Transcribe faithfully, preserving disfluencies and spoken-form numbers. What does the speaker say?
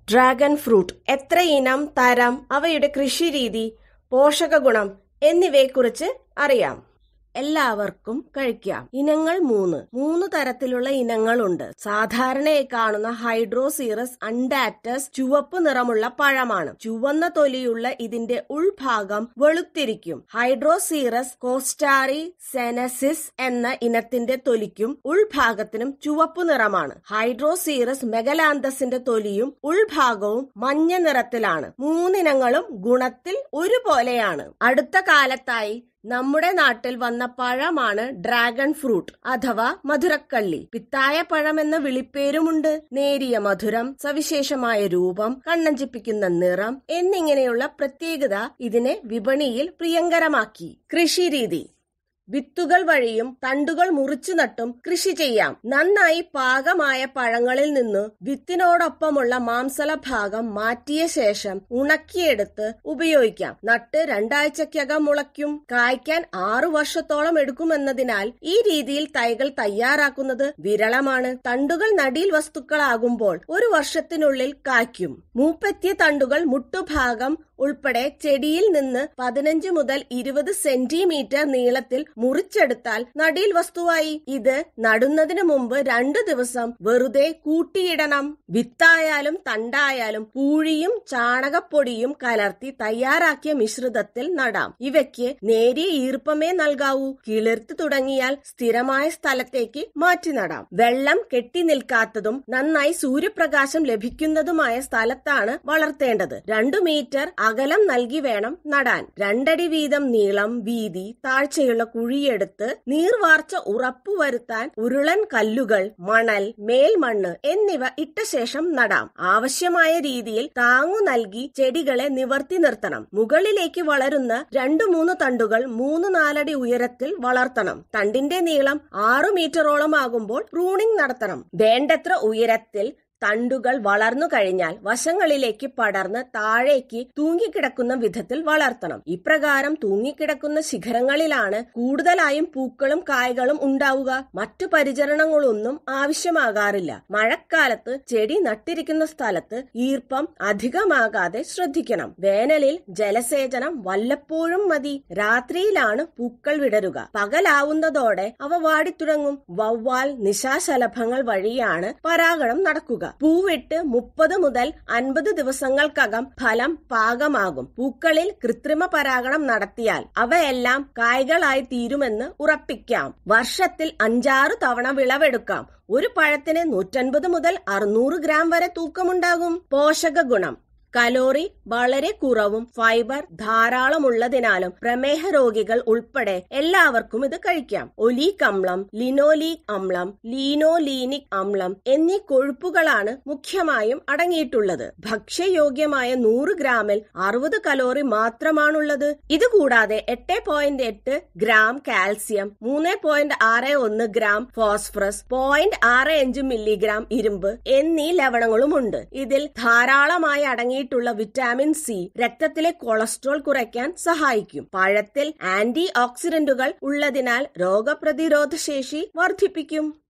Dragon fruit എത്ര ഇനം, തരം, അവയുടെ കൃഷിരീതി, പോഷകഗുണം എന്നിവയെക്കുറിച്ച് അറിയാം. എല്ലാവർക്കും കഴിക്കാം. ഇനങ്ങൾ മൂന്ന് മൂന്ന് തരത്തിലുള്ള ഇനങ്ങളുണ്ട്. സാധാരണയായി കാണുന്ന ഹൈഡ്രോസീറസ് അൺഡാറ്റസ് ചുവപ്പ് നിറമുള്ള പഴമാണ്. ചുവന്ന തൊലിയുള്ള ഇതിന്റെ ഉൾഭാഗം വെളുത്തിരിക്കും. ഹൈഡ്രോസീറസ് കോസ്റ്റാറി സെനസിസ് എന്ന ഇനത്തിന്റെ തൊലിക്കും ഉൾഭാഗത്തിനും ചുവപ്പ് നിറമാണ്. ഹൈഡ്രോസീറസ് മെഗലാന്തസിന്റെ തൊലിയും ഉൾഭാഗവും മഞ്ഞ നിറത്തിലാണ്. മൂന്നിനങ്ങളും ഗുണത്തിൽ ഒരുപോലെയാണ്. അടുത്ത കാലത്തായി നമ്മുടെ നാട്ടിൽ വന്ന പഴമാണ് ഡ്രാഗൺ ഫ്രൂട്ട് അഥവാ മധുരക്കള്ളി. പിത്തായ പഴം എന്ന വിളിപ്പേരുമുണ്ട്. നേരിയ മധുരം, സവിശേഷമായ രൂപം, കണ്ണഞ്ചിപ്പിക്കുന്ന നിറം എന്നിങ്ങനെയുള്ള പ്രത്യേകത ഇതിനെ വിപണിയിൽ പ്രിയങ്കരമാക്കി. കൃഷിരീതി: വിത്തുകൾ വഴിയും തണ്ടുകൾ മുറിച്ചു നട്ടും കൃഷി ചെയ്യാം. നന്നായി പാകമായ പഴങ്ങളിൽ നിന്ന് വിത്തിനോടൊപ്പമുള്ള മാംസള ഭാഗം മാറ്റിയ ശേഷം ഉണക്കിയെടുത്ത് ഉപയോഗിക്കാം. നട്ട് രണ്ടാഴ്ചക്കകം മുളയ്ക്കും. കായ്ക്കാൻ ആറു വർഷത്തോളം എടുക്കുമെന്നതിനാൽ ഈ രീതിയിൽ തൈകൾ തയ്യാറാക്കുന്നത് വിരളമാണ്. തണ്ടുകൾ നടീൽ വസ്തുക്കളാകുമ്പോൾ ഒരു വർഷത്തിനുള്ളിൽ കായ്ക്കും. മൂപ്പെത്തിയ തണ്ടുകൾ മുട്ടുഭാഗം ഉൾപ്പെടെ ചെടിയിൽ നിന്ന് പതിനഞ്ച് മുതൽ ഇരുപത് സെന്റിമീറ്റർ നീളത്തിൽ മുറിച്ചെടുത്താൽ നടീൽ വസ്തുവായി. ഇത് നടുന്നതിന് മുമ്പ് രണ്ടു ദിവസം വെറുതെ കൂട്ടിയിടണം. വിത്തായാലും തണ്ടായാലും പൂഴിയും ചാണകപ്പൊടിയും കലർത്തി തയ്യാറാക്കിയ മിശ്രിതത്തിൽ നടാം. ഇവയ്ക്ക് നേരിയ ഈർപ്പമേ നൽകാവൂ. കിളിർത്ത് തുടങ്ങിയാൽ സ്ഥിരമായ സ്ഥലത്തേക്ക് മാറ്റി നടാം. വെള്ളം കെട്ടി നിൽക്കാത്തതും നന്നായി സൂര്യപ്രകാശം ലഭിക്കുന്നതുമായ സ്ഥലത്താണ് വളർത്തേണ്ടത്. രണ്ടു മീറ്റർ അകലം നൽകി വേണം നടാൻ. രണ്ടടി വീതം നീളം, വീതി, താഴ്ചയുള്ള കുഴിയെടുത്ത് നീർവാർച്ച ഉറപ്പുവരുത്താൻ ഉരുളൻ കല്ലുകൾ, മണൽ, മേൽമണ്ണ് എന്നിവ ഇട്ട ശേഷം നടാം. ആവശ്യമായ രീതിയിൽ താങ്ങു നൽകി ചെടികളെ നിവർത്തി നിർത്തണം. മുകളിലേക്ക് വളരുന്ന രണ്ടു മൂന്ന് തണ്ടുകൾ മൂന്ന് നാലടി ഉയരത്തിൽ വളർത്തണം. തണ്ടിന്റെ നീളം ആറു മീറ്ററോളം ആകുമ്പോൾ പ്രൂണിംഗ് നടത്തണം. വേണ്ടത്ര ഉയരത്തിൽ തണ്ടുകൾ വളർന്നു കഴിഞ്ഞാൽ വശങ്ങളിലേക്ക് പടർന്ന് താഴേക്ക് തൂങ്ങിക്കിടക്കുന്ന വിധത്തിൽ വളർത്തണം. ഇപ്രകാരം തൂങ്ങിക്കിടക്കുന്ന ശിഖരങ്ങളിലാണ് കൂടുതലായും പൂക്കളും കായ്കളും ഉണ്ടാവുക. മറ്റു പരിചരണങ്ങളൊന്നും ആവശ്യമാകാറില്ല. മഴക്കാലത്ത് ചെടി നട്ടിരിക്കുന്ന സ്ഥലത്ത് ഈർപ്പം അധികമാകാതെ ശ്രദ്ധിക്കണം. വേനലിൽ ജലസേചനം വല്ലപ്പോഴും മതി. രാത്രിയിലാണ് പൂക്കൾ വിടരുക. പകലാവുന്നതോടെ അവ വാടിത്തുടങ്ങും. വവ്വാൽ, നിശാശലഭങ്ങൾ വഴിയാണ് പരാഗണം നടക്കുക. പൂവിട്ട് മുപ്പത് മുതൽ അൻപത് ദിവസങ്ങൾക്കകം ഫലം പാകമാകും. പൂക്കളിൽ കൃത്രിമ പരാഗണം നടത്തിയാൽ അവയെല്ലാം കായ്കളായി തീരുമെന്ന് ഉറപ്പിക്കാം. വർഷത്തിൽ അഞ്ചാറ് തവണ വിളവെടുക്കാം. ഒരു പഴത്തിന് നൂറ്റൻപത് മുതൽ അറുന്നൂറ് ഗ്രാം വരെ തൂക്കമുണ്ടാകും. പോഷക ഗുണം: കലോറി വളരെ കുറവും ഫൈബർ ധാരാളമുള്ളതിനാലും പ്രമേഹ രോഗികൾ ഉൾപ്പെടെ എല്ലാവർക്കും ഇത് കഴിക്കാം. ഒലീക് അമ്ലം, ലിനോലീക് അമ്ലം, ലീനോലീനിക് അമ്ലം എന്നീ കൊഴുപ്പുകളാണ് മുഖ്യമായും അടങ്ങിയിട്ടുള്ളത്. ഭക്ഷ്യയോഗ്യമായ നൂറ് ഗ്രാമിൽ അറുപത് കലോറി മാത്രമാണുള്ളത്. ഇതുകൂടാതെ എട്ട് പോയിന്റ് എട്ട് ഗ്രാം കാൽസ്യം, മൂന്ന് പോയിന്റ് ആറ് ഒന്ന് ഗ്രാം ഫോസ്ഫറസ്, പോയിന്റ് ആറ് അഞ്ച് മില്ലിഗ്രാം ഇരുമ്പ് എന്നീ ലവണങ്ങളുമുണ്ട്. ഇതിൽ ധാരാളമായി അടങ്ങി ുള്ള വിറ്റാമിൻ സി രക്തത്തിലെ കൊളസ്ട്രോൾ കുറയ്ക്കാൻ സഹായിക്കും. പഴത്തിൽ ആന്റി ഓക്സിഡന്റുകൾ ഉള്ളതിനാൽ രോഗപ്രതിരോധ ശേഷി വർദ്ധിപ്പിക്കും.